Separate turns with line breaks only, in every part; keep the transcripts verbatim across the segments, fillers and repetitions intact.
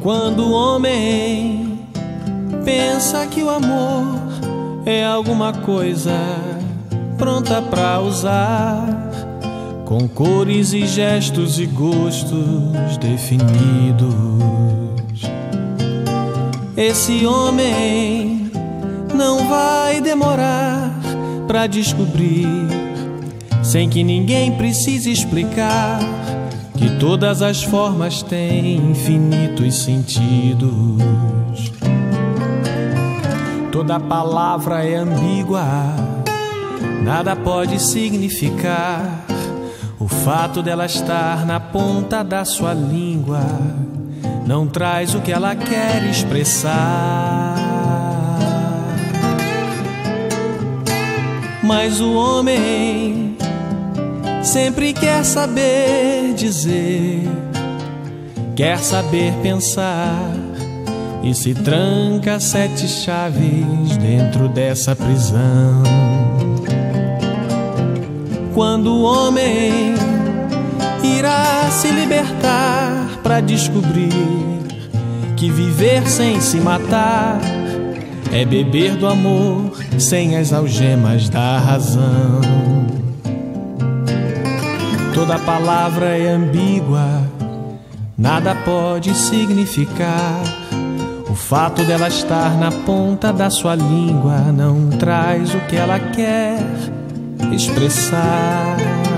Quando o homem pensa que o amor é alguma coisa pronta pra usar, com cores e gestos e gostos definidos, esse homem não vai demorar pra descobrir, sem que ninguém precise explicar, que todas as formas têm infinitos sentidos. Toda palavra é ambígua, nada pode significar. O fato dela estar na ponta da sua língua não traz o que ela quer expressar. Mas o homem sempre quer saber dizer, quer saber pensar, e se tranca sete chaves dentro dessa prisão. Quando o homem irá se libertar para descobrir que viver sem se matar é beber do amor sem as algemas da razão. Toda palavra é ambígua, nada pode significar. O fato dela estar na ponta da sua língua não traz o que ela quer expressar.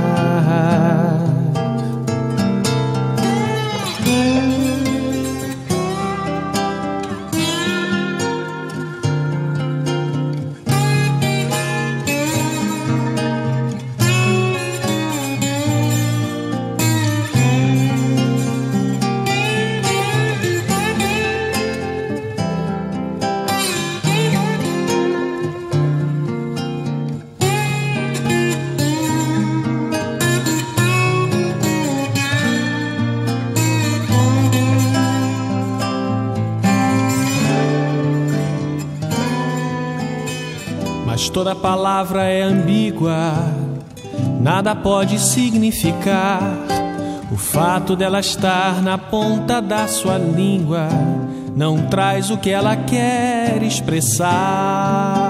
Mas toda palavra é ambígua, nada pode significar. O fato dela estar na ponta da sua língua não traz o que ela quer expressar.